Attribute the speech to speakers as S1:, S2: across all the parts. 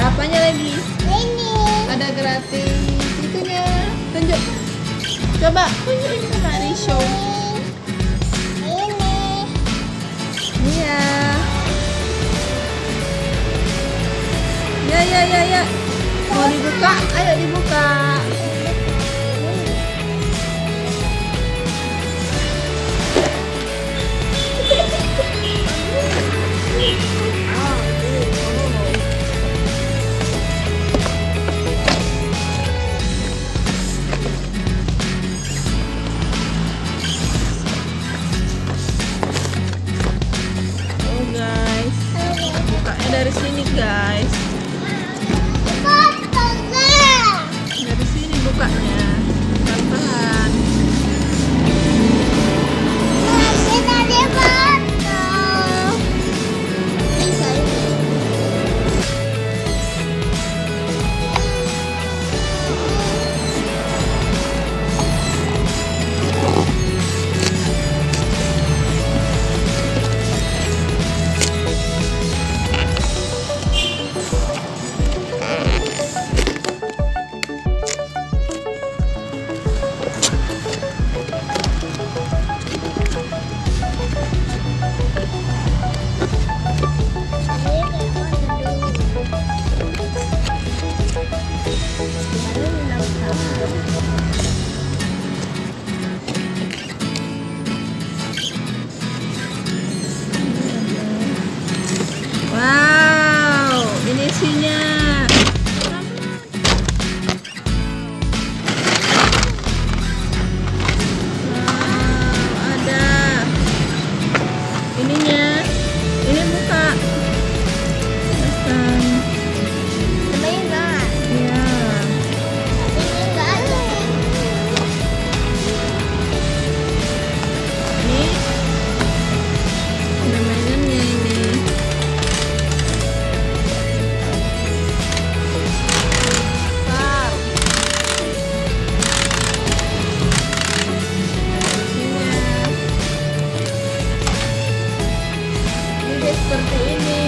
S1: apanya lagi?
S2: Ini.
S1: Ada gratis itunya. Tunjuk. Coba tunjukin sama Risho.
S2: Ini.
S1: Iya. Ya. Mau dibuka? Ayo dibuka. Oh guys, bukanya dari sini guys. Dari sini bukanya, pelan-pelan. Wow, ini isinya. Wow, ada ininya. Ini buka. Pasang. Ya. Ini ada mainannya ini. Seperti ini.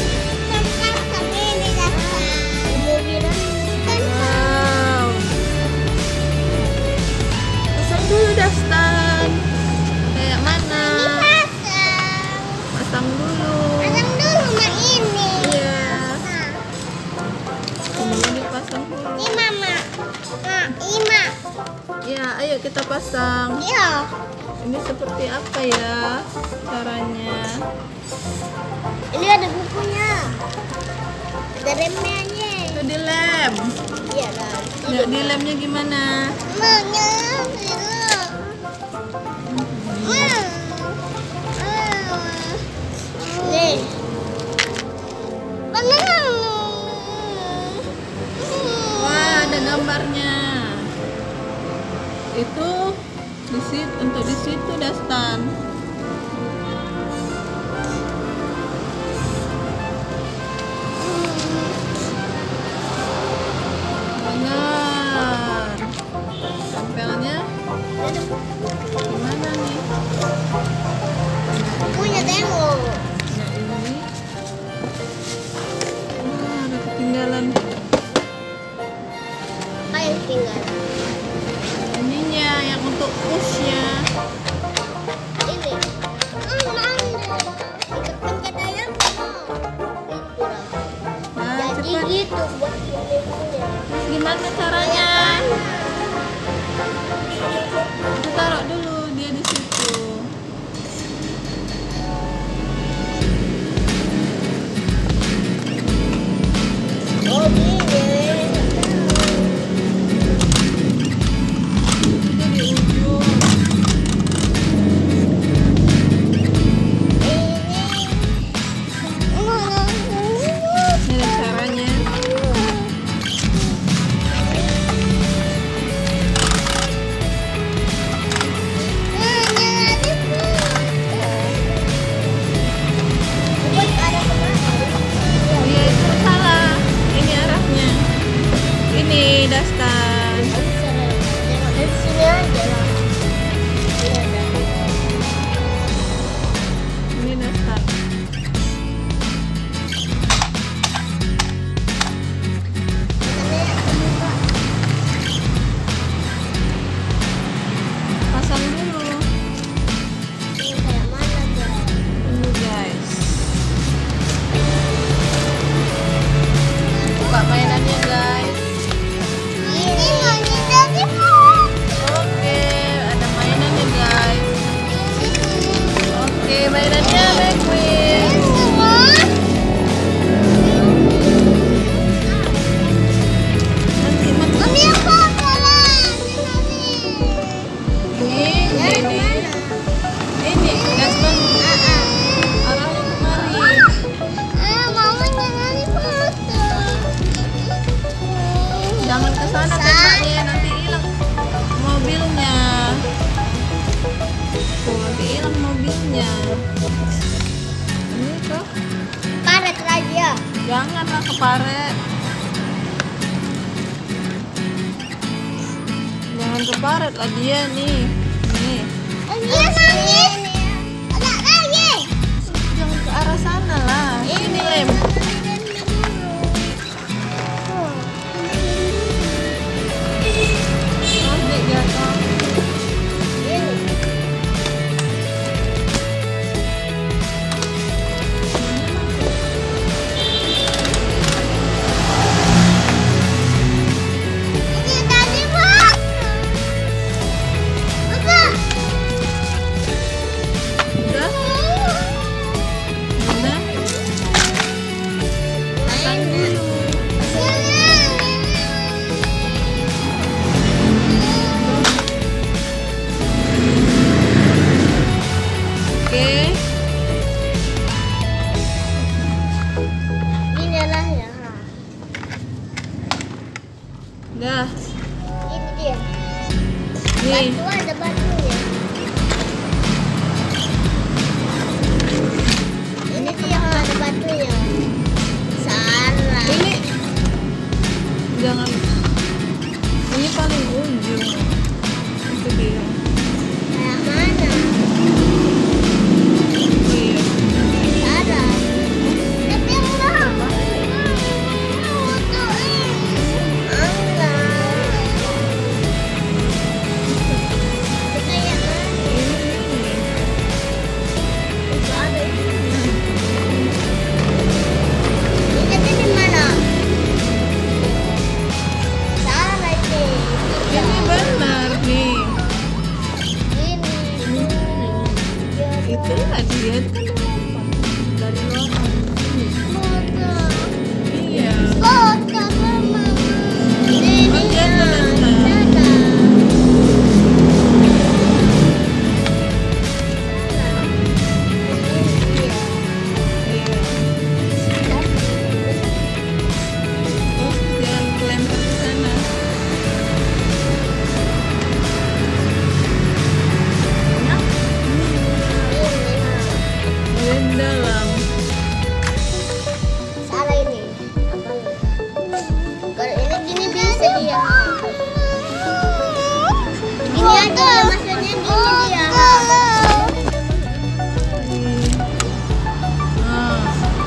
S1: Wow. Pasang dulu dastan. Kayak mana? Pasang dulu. Iya. Ini dipasang dulu. Ya, ayo kita pasang. Ini seperti apa ya caranya?
S2: Ini ada bukunya, ada remnya aja.
S1: Itu di lem.
S2: Iya lah.
S1: Nggak di lemnya gimana?
S2: Nih.
S1: Wah, ada gambarnya. Itu di situ, untuk di situ dastan. Benar. Tempelnya gimana nih?
S2: Punya tengok.
S1: Nah ini. Wah, ada ketinggalan.
S2: Kayak tinggal.
S1: Ininya yang untuk pushnya.
S2: Ini. Ikut pencet aja. Kurang.
S1: Nah,
S2: Jadi
S1: cepat.
S2: gitu buat punya.
S1: Terus gimana caranya? Kita taruh dulu dia di situ.
S2: Oh gini.
S1: Itu di ujung. Ini ada caranya. mainannya McQueen.
S2: Mami apa jalan?
S1: Ini Gaston arahnya kemari.
S2: Mama jangan foto.
S1: Jangan ke sana tembaknya, nanti hilang mobilnya. Tuh, nanti hilang mobilnya. Ini kok.
S2: Paret lagi ya.
S1: Janganlah ke paret. Jangan ke paret lah dia nih. Nih.
S2: Iya mami. Ada lagi.
S1: Jangan ke arah sana lah. Ini lem. Adik jatuh.
S2: Ini tadi Pak. Apa?
S1: Udah? Mana? Pasang dulu. Oke.
S2: Ini lah ya.
S1: Dah.
S2: Ini dia.
S1: Nih.
S2: Batu ada batunya. Ini dia ada batunya. Salah.
S1: Ini jangan. Ini paling ujung. Itu dia.
S2: Kayak mana?
S1: Oh iya.
S2: Ada. Tapi yang mana? Enggak. Kayak mana? Itu ada itu. Ini di mana? Salah ini.
S1: Ini benar nih.
S2: Ini.
S1: Itulah dia dari luar.
S2: Foto.
S1: Iya.
S2: Foto mama. Ini
S1: Oh, dia tulis. Iya. Terus jangan kelempar ke sana. Di dalam.
S2: Salah ini. Kalau ini gini bisa dia. Gini aja maksudnya gini dia.
S1: Nah,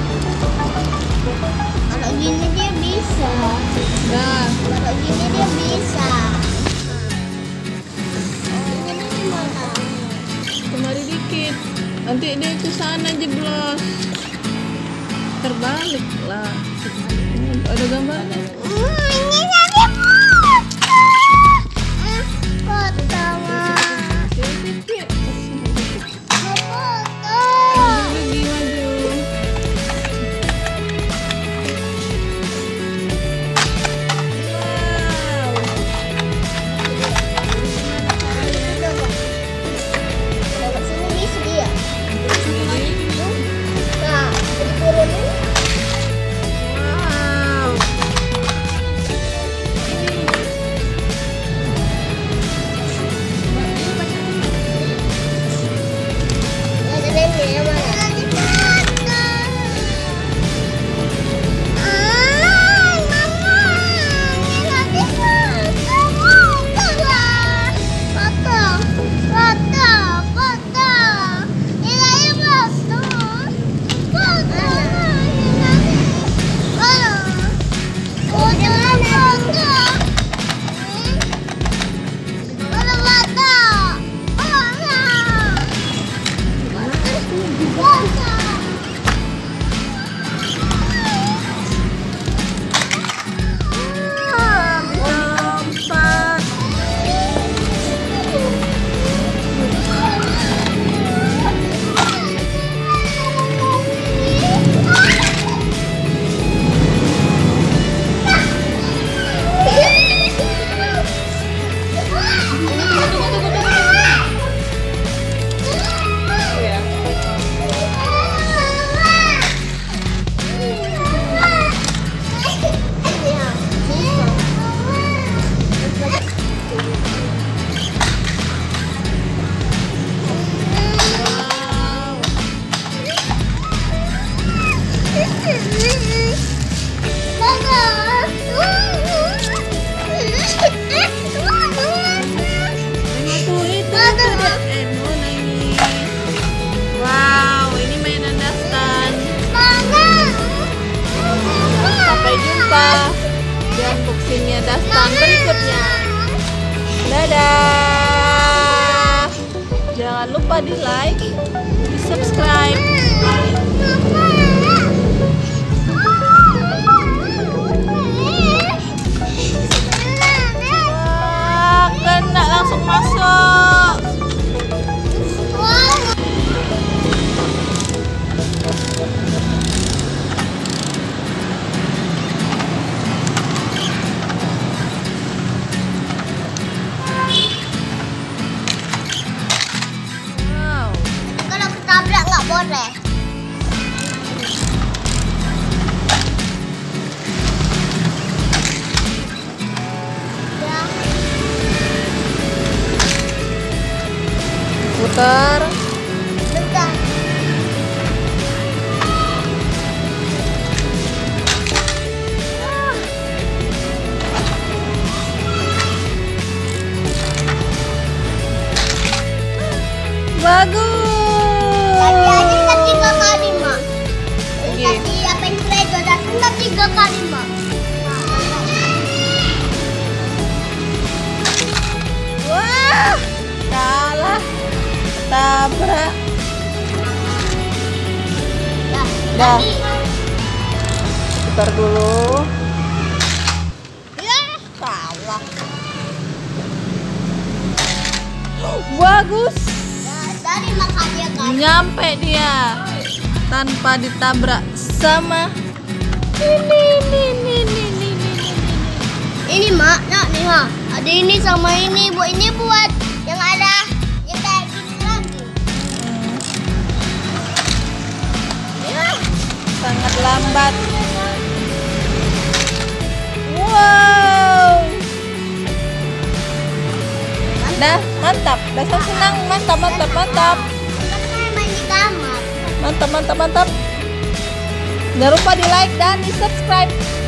S2: Kalau gini dia bisa.
S1: dah.
S2: Kalau gini dia bisa. Ini gimana?
S1: Kemari dikit. Nanti dia ke sana jeblos. Terbalik lah. Ada gambarnya.
S2: Ini tadi foto. Foto mah.
S1: Dikit.
S2: Foto.
S1: Lagi maju. Wow.
S2: Coba sini bisa dia.
S1: Ini.
S2: Nah, diturunin.
S1: Wow. Ini. berikutnya. Dadah. Jangan lupa di like, di subscribe. Wah, kena langsung masuk.
S2: Kalau ketabrak nggak boleh. Ya.
S1: Putar.
S2: Bentar.
S1: Bagus.
S2: Tadi aja kan 3 kali, Mak.
S1: Oke.
S2: Tadi apa yang Fredo datang kan 3 kali, Mak.
S1: Wah, kalah. Tabrak.
S2: Ya,
S1: Dah.
S2: tadi.
S1: Putar dulu.
S2: Ya.
S1: Kalah. Bagus.
S2: Ya, tadi makan dia kan.
S1: Nyampe dia tanpa ditabrak sama ini.
S2: Ini, Mak, nak nih, ha. Ada ini sama ini, Bu. Ini buat yang ada yang kayak gini lagi. Ya.
S1: Sangat lambat. Wow. Dah, mantap. Dasar senang, mantap.
S2: Kan saya main di kamar.
S1: Mantap. Jangan lupa di like dan di subscribe.